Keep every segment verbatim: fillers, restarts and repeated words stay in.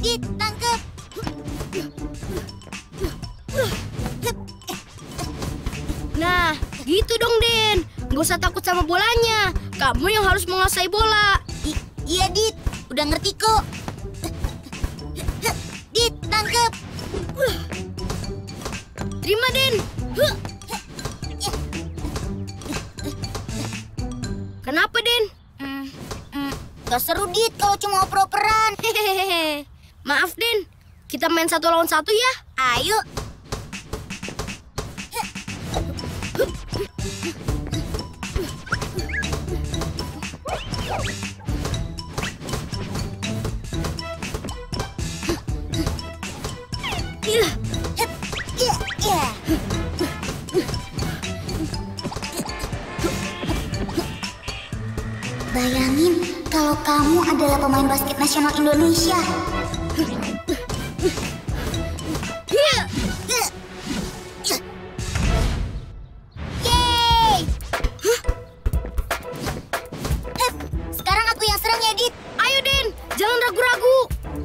Dit, tangkep. Nah, gitu dong, Den. Gak usah takut sama bolanya. Kamu yang harus menguasai bola. I iya, Dit. Udah ngerti kok. Dit, tangkep. Terima, Den. Kenapa, Den? Hmm, hmm, gak seru, Dit, kalau cuma oper-operan. Hehehe. Maaf, Den. Kita main satu lawan satu ya. Ayo. Iya. Iya, iya. Bayangin kalau kamu adalah pemain basket nasional Indonesia. Yeay! Hep, sekarang aku yang serang ya, Dit. Ayo, Den. Jangan ragu-ragu.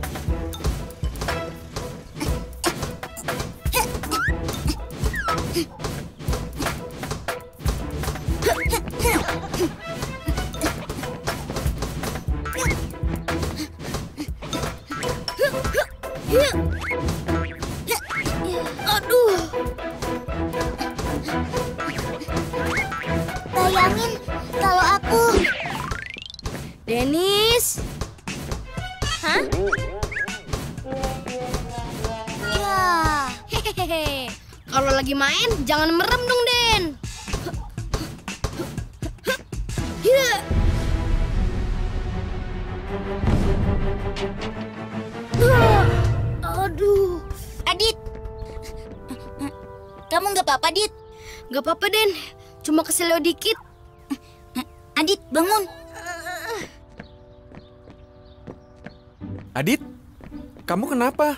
Aduh. Bayangin kalau aku... Dennis. Hah? Ya. Hehehe. Kalau lagi main, jangan merem dong, Den. Ya. Aduh. Adit. Kamu nggak apa-apa, Dit? Gak apa-apa, Den. Cuma keselio dikit. Adit, bangun. Adit, kamu kenapa?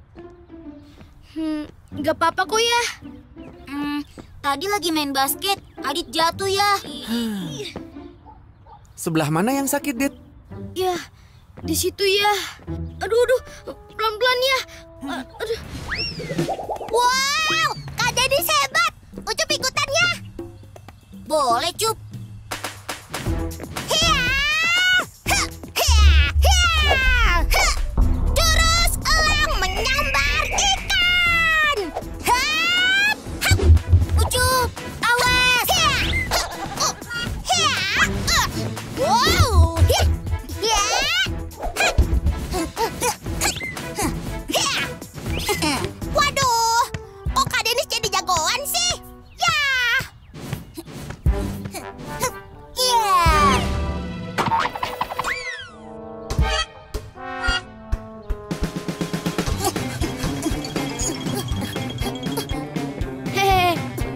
Hmm, gak apa-apa kok ya. Hmm, tadi lagi main basket, Adit jatuh ya. Sebelah mana yang sakit, Dit? Ya, di situ ya. Aduh, aduh, pelan-pelan ya. Aduh. Wow, Kak Dennis hebat. Ucup ikutan ya. Boleh, Cup. Hiya! Huh, hiya, hiya, huh. Jurus elang menyambar ikan. Hap, hap. Ucup, awas. Hiya, huh, uh, hiya, uh. Wow, hi, hiya, huh. Hiya. Waduh, kok Kak Dennis jadi jagoan sih? Ya. Ya. Hehehe.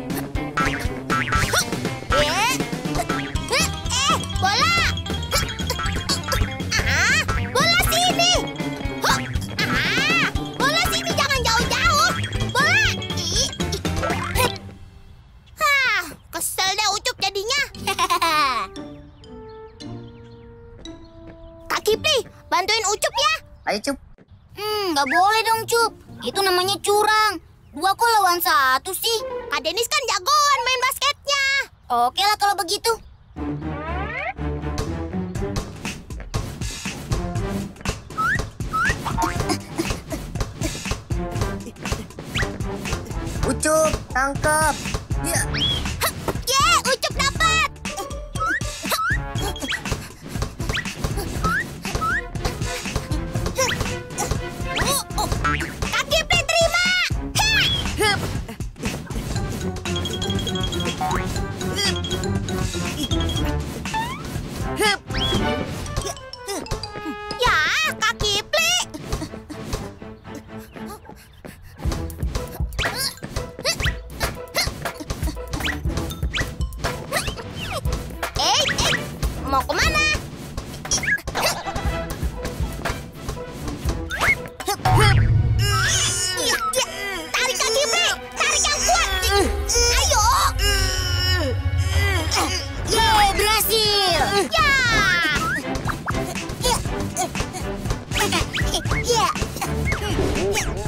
Eh, eh, bola. Ah, bola sini. Huh, ah, bola sini jangan jauh-jauh. Bola. Ih, ih. Hah, kesel deh Ucup jadinya. Kak Kipli, bantuin Ucup ya. Ayo, Cup. Hmm, nggak boleh dong, Cup. Itu namanya curang. Dua kok lawan satu sih? Kak Dennis kan jagoan main basketnya. Oke lah kalau begitu. Ucup, tangkap. Ya. Hah, ye, Ucup dapat. Oh, oh. Kak Kipli terima. Hah. Ya, Kak Kipli.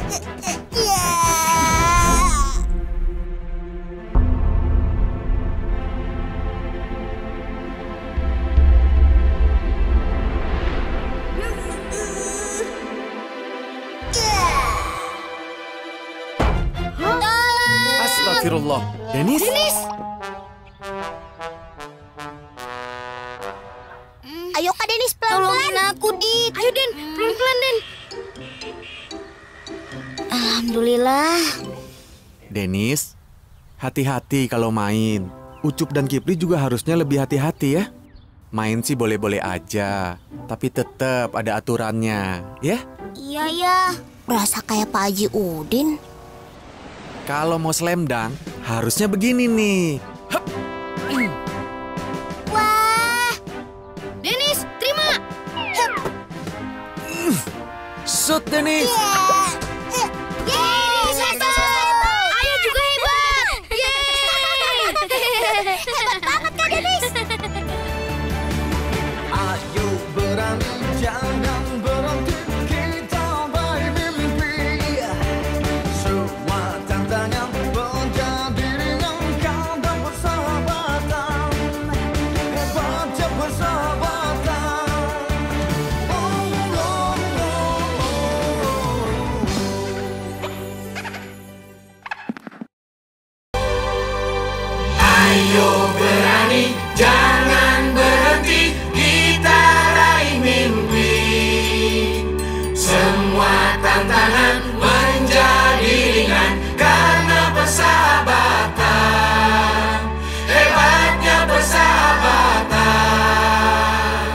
Astagfirullah. Denis? Denis! Ayo Kak Denis, Tolongin pelan-pelan. aku, Dit. Ayo, Den. Pelan-pelan, Den. Alhamdulillah. Denis, hati-hati kalau main. Ucup dan Kipri juga harusnya lebih hati-hati ya. Main sih boleh-boleh aja, tapi tetap ada aturannya, ya? Iya ya, berasa kayak Pak Haji Udin. Kalau mau slamdang, harusnya begini nih. Hup. Wah, Denis, terima. Shoot, Denis! yeay, selesai. Ayo juga hebat. Yeay. Hebat banget Kak Denis. Ayo berani, jangan berhenti, kita baik mimpi. Semua tantangan menjadi ringan karena persahabatan. Hebatnya persahabatan. Oh, oh, oh, oh. Ayo berani, jangan berhenti, kita raih mimpi. Semua tantangan menjadi ringan karena persahabatan. Hebatnya persahabatan.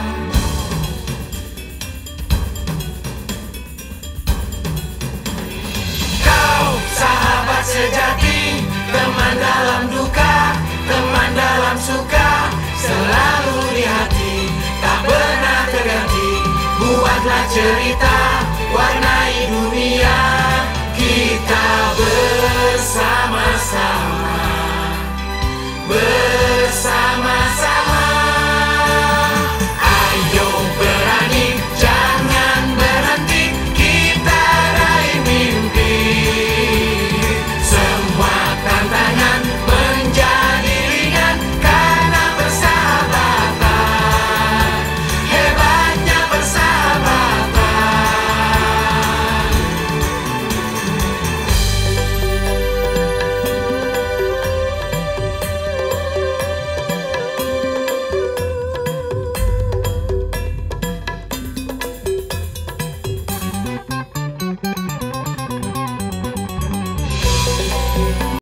Kau sahabat sejati, teman dalam duka, teman dalam suka, selalu di hati, tak pernah terganti. Buatlah cerita, warnai dunia, kita bersama-sama.